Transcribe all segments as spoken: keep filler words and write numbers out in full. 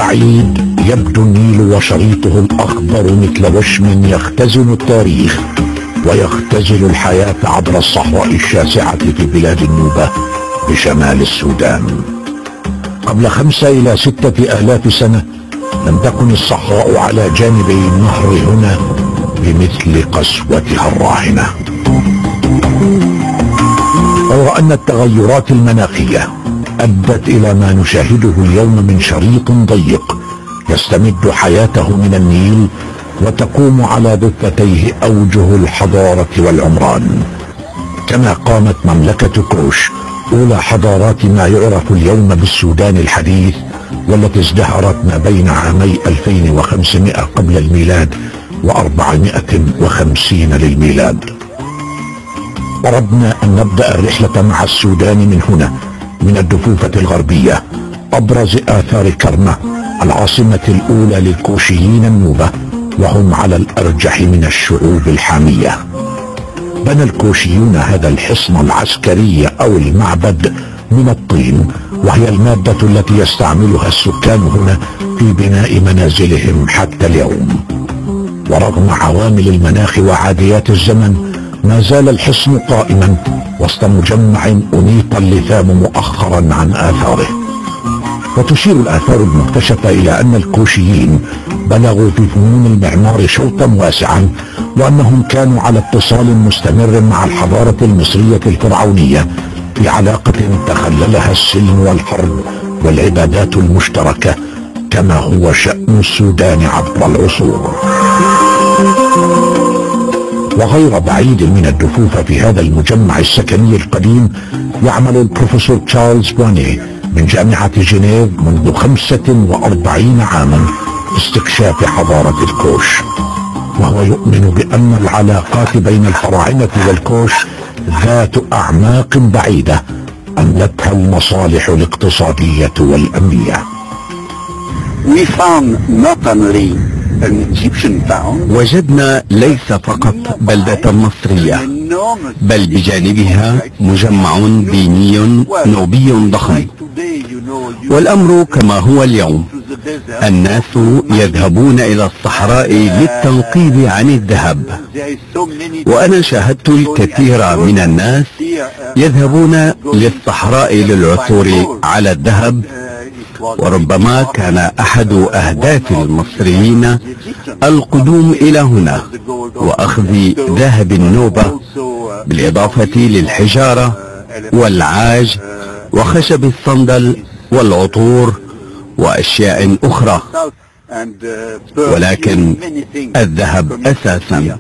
البعيد يبدو النيل وشريطه الأخضر مثل وشم يختزن التاريخ ويختزل الحياة عبر الصحراء الشاسعة في بلاد النوبة بشمال السودان. قبل خمسة إلى ستة آلاف سنة لم تكن الصحراء على جانبي النهر هنا بمثل قسوتها الراهنة. غير أن التغيرات المناخية أدت إلى ما نشاهده اليوم من شريط ضيق يستمد حياته من النيل وتقوم على ضفتيه أوجه الحضارة والعمران. كما قامت مملكة كوش أولى حضارات ما يعرف اليوم بالسودان الحديث، والتي ازدهرت ما بين عامي ألفين وخمسمائة قبل الميلاد وأربعمائة وخمسين للميلاد. أردنا أن نبدأ الرحلة مع السودان من هنا، من الضفوفة الغربية، أبرز آثار كرنا العاصمة الأولى للكوشيين النوبة، وهم على الأرجح من الشعوب الحامية. بنى الكوشيون هذا الحصن العسكري أو المعبد من الطين، وهي المادة التي يستعملها السكان هنا في بناء منازلهم حتى اليوم. ورغم عوامل المناخ وعاديات الزمن ما زال الحصن قائما وسط مجمع أنيط اللثام مؤخرا عن آثاره. وتشير الآثار المكتشفة إلى أن الكوشيين بلغوا في فنون المعمار شوطا واسعا، وأنهم كانوا على اتصال مستمر مع الحضارة المصرية الفرعونية في علاقة تخللها السلم والحرب والعبادات المشتركة، كما هو شأن السودان عبر العصور. وغير بعيد من الدفوف في هذا المجمع السكني القديم يعمل البروفيسور تشارلز بواني من جامعة جنيف منذ خمسة وأربعين عاما استكشاف حضارة الكوش، وهو يؤمن بأن العلاقات بين الفراعنة والكوش ذات أعماق بعيدة أنتها المصالح الاقتصادية والأمنية. We found not only an Egyptian town, وجدنا ليس فقط بلدة مصرية، بل بجانبها مجمع ديني نوبي ضخم. والأمر كما هو اليوم، الناس يذهبون إلى الصحراء للتنقيب عن الذهب، وأنا شاهدت الكثير من الناس يذهبون للصحراء للعثور على الذهب. وربما كان أحد أهداف المصريين القدوم إلى هنا وأخذ ذهب النوبة، بالإضافة للحجارة والعاج وخشب الصندل والعطور وأشياء أخرى، ولكن الذهب أساسا.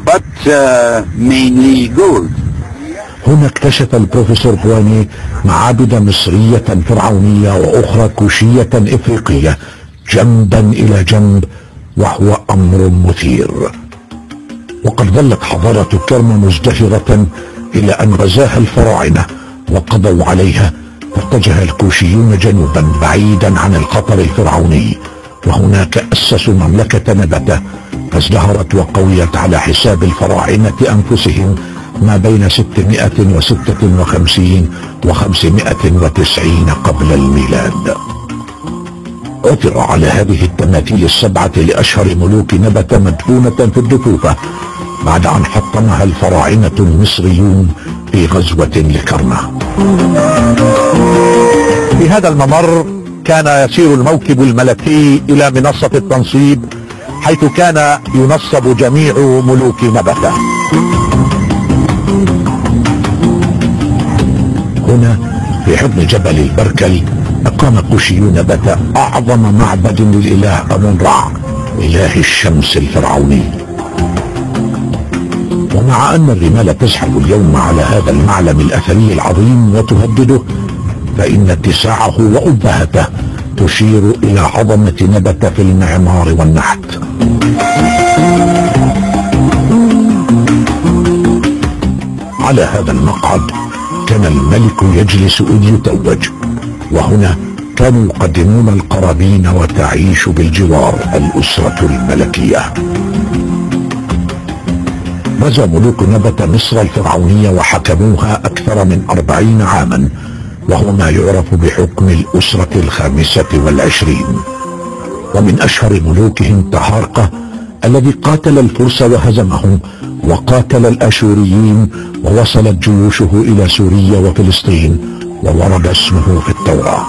هنا اكتشف البروفيسور بواني معابد مصرية فرعونية وأخرى كوشية إفريقية جنبا إلى جنب، وهو أمر مثير. وقد ظلت حضارة كرما مزدهرة إلى أن غزاها الفراعنة وقضوا عليها، فاتجه الكوشيون جنوبا بعيدا عن الخطر الفرعوني، وهناك أسسوا مملكة نبتة فازدهرت وقويت على حساب الفراعنة أنفسهم ما بين ستمائة وستة وخمسين وخمسمائة وتسعين قبل الميلاد. عثر على هذه التماثيل السبعة لأشهر ملوك نبتة مدفونة في الضفوفة بعد أن حطمها الفراعنة المصريون في غزوة لكرنا. في هذا الممر كان يسير الموكب الملكي إلى منصة التنصيب، حيث كان ينصب جميع ملوك نبتة. هنا في حضن جبل البركل أقام كوشيون نبتة أعظم معبد للإله أمون رع، إله الشمس الفرعوني. ومع أن الرمال تزحف اليوم على هذا المعلم الأثري العظيم وتهدده، فإن اتساعه وأبهته تشير إلى عظمة نبتة في المعمار والنحت. على هذا المقعد كان الملك يجلس إذ يتوج، وهنا كانوا يقدمون القرابين وتعيش بالجوار الأسرة الملكية. غزا ملوك نبتة مصر الفرعونية وحكموها أكثر من أربعين عاما، وهو ما يعرف بحكم الأسرة الخامسة والعشرين. ومن اشهر ملوكهم تهارقة الذي قاتل الفرس وهزمهم، وقاتل الاشوريين ووصلت جيوشه الى سوريا وفلسطين، وورد اسمه في التوراة.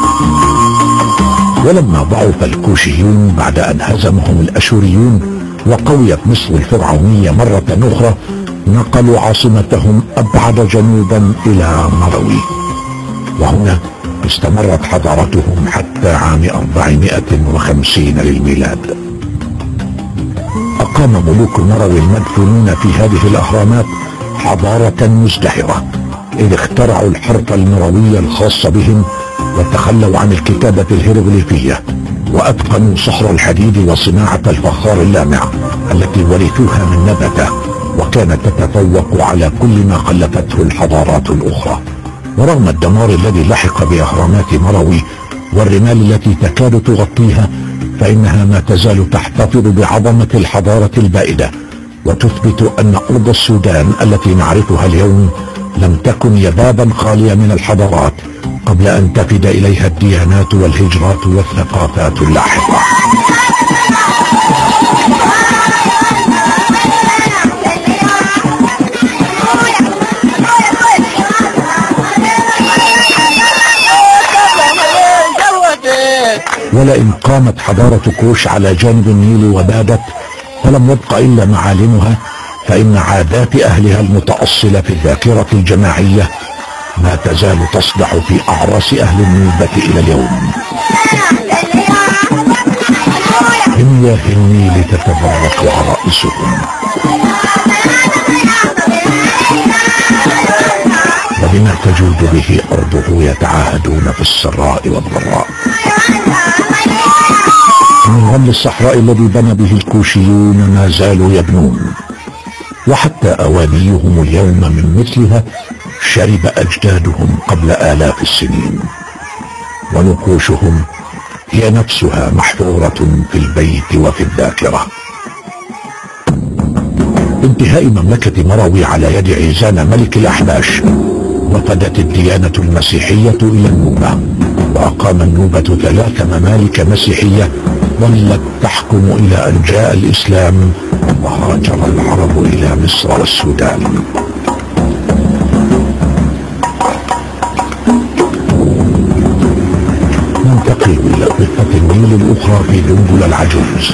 ولما ضعف الكوشيون بعد ان هزمهم الاشوريون وقويت مصر الفرعونية مرة اخرى، نقلوا عاصمتهم ابعد جنوبا الى مروي، وهنا استمرت حضارتهم حتى عام أربعمائة وخمسين للميلاد. أقام ملوك مروي المدفونون في هذه الأهرامات حضارة مزدهرة، إذ اخترعوا الحرف المروي الخاص بهم، وتخلوا عن الكتابة الهيروغليفية، وأتقنوا صهر الحديد وصناعة الفخار اللامع التي ورثوها من نبتة، وكانت تتفوق على كل ما خلفته الحضارات الأخرى. ورغم الدمار الذي لحق بأهرامات مروي والرمال التي تكاد تغطيها، فإنها ما تزال تحتفظ بعظمة الحضارة البائدة، وتثبت أن أرض السودان التي نعرفها اليوم لم تكن يبابا خالية من الحضارات قبل أن تفد إليها الديانات والهجرات والثقافات اللاحقة. ولئن قامت حضارة كوش على جانب النيل وبادت فلم يبق إلا معالمها، فإن عادات أهلها المتأصلة في الذاكرة الجماعية ما تزال تصدح في أعراس أهل النوبة إلى اليوم. بمياه النيل تتبرق عرائسهم، وبما تجود به أرضه يتعاهدون في السراء والضراء. من غل الصحراء الذي بنى به الكوشيون ما زالوا يبنون، وحتى أوانيهم اليوم من مثلها شرب أجدادهم قبل آلاف السنين، ونقوشهم هي نفسها محفورة في البيت وفي الذاكرة. بانتهاء مملكة مروي على يد عيزان ملك الأحباش، وفدت الديانة المسيحية إلى النوبة، وأقام النوبة ثلاث ممالك مسيحية ظلت تحكم إلى أن جاء الإسلام وهاجر العرب إلى مصر والسودان. ننتقل إلى ضفة النيل الأخرى في دنبل العجوز.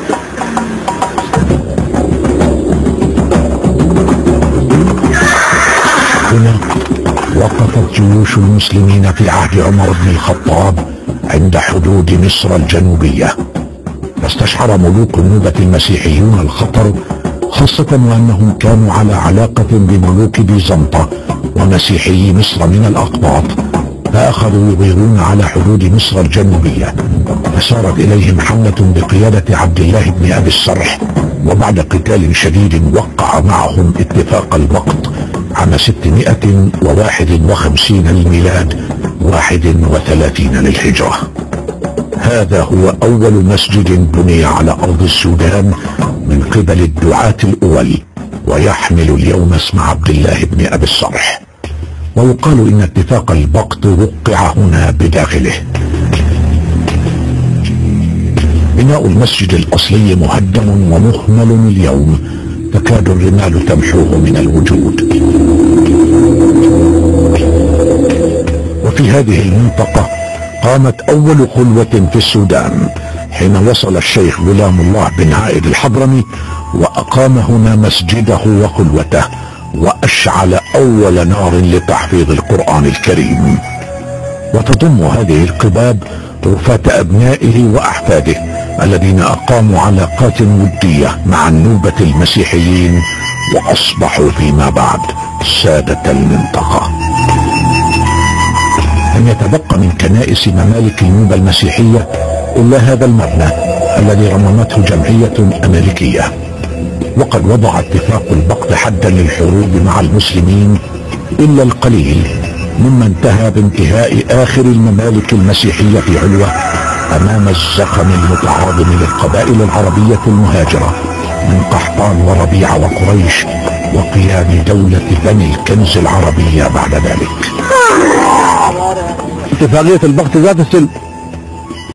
هنا وقفت جيوش المسلمين في عهد عمر بن الخطاب عند حدود مصر الجنوبية، فاستشعر ملوك النوبة المسيحيون الخطر، خاصة وأنهم كانوا على علاقة بملوك بيزنطة ومسيحي مصر من الأقباط، فأخذوا يغيرون على حدود مصر الجنوبية، فسارت إليهم حملة بقيادة عبد الله بن أبي السرح، وبعد قتال شديد وقع معهم اتفاق البقط عام ستمائة وواحد وخمسين للميلاد واحد وثلاثين للهجرة. هذا هو أول مسجد بني على أرض السودان من قبل الدعاة الأول، ويحمل اليوم اسم عبد الله بن أبي السرح، ويقال إن اتفاق البقط وقع هنا بداخله. بناء المسجد الأصلي مهدم ومهمل اليوم، تكاد الرمال تمحوه من الوجود. وفي هذه المنطقة قامت أول خلوة في السودان حين وصل الشيخ غلام الله بن عائد الحضرمي، وأقام هنا مسجده وخلوته، وأشعل أول نار لتحفيظ القرآن الكريم. وتضم هذه القباب رفاة أبنائه وأحفاده الذين أقاموا علاقات ودية مع النوبة المسيحيين، وأصبحوا فيما بعد سادة المنطقة. لم يتبقى من كنائس ممالك النوبة المسيحية إلا هذا المبنى الذي رممته جمعية أمريكية، وقد وضع اتفاق البقط حدا للحروب مع المسلمين، إلا القليل مما انتهى بانتهاء آخر الممالك المسيحية في علوة أمام الزخم المتعاظم للقبائل العربية المهاجرة من قحطان وربيعة وقريش، وقيام دولة بني الكنز العربية بعد ذلك. اتفاقية البقط ذات السلم